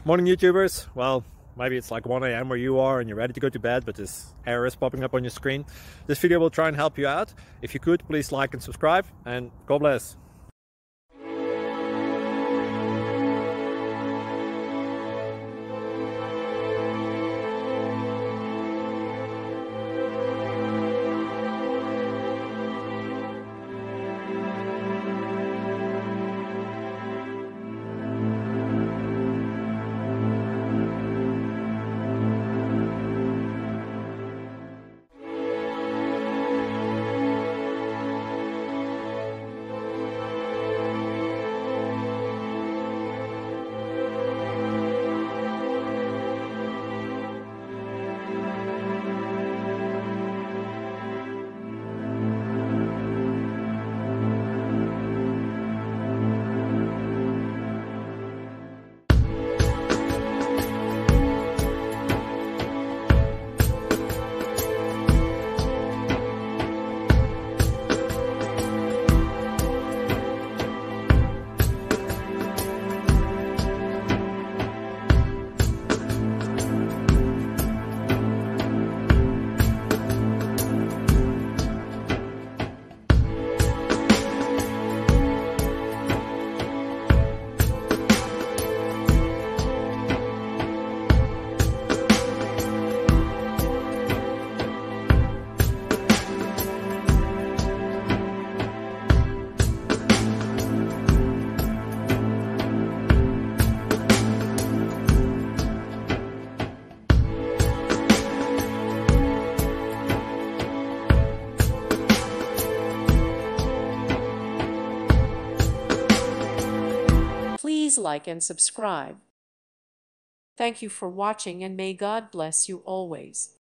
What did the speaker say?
Morning YouTubers. Well, maybe it's like 1 a.m. where you are and you're ready to go to bed, but this error is popping up on your screen. This video will try and help you out. If you could, please like and subscribe, and God bless. Please like and subscribe. Thank you for watching, and may God bless you always.